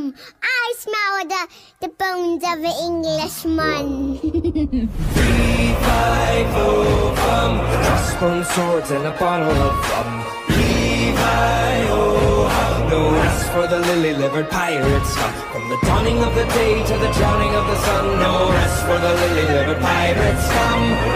I smell the bones of an Englishman. Fee, fi, fo, fum, crossbones, swords, and a bottle of rum. Levi-o, hum, no rest for the lily-livered pirate scum. From the dawning of the day to the drowning of the sun, no rest for the lily-livered pirate scum.